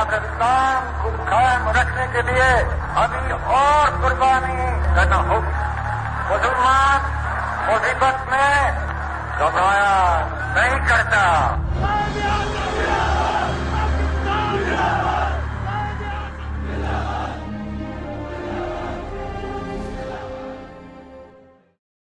पाकिस्तान को कायम रखने के लिए अभी और कुर्बानी करना होगी। मुसलमान मुसीबत में घबराया नहीं करता।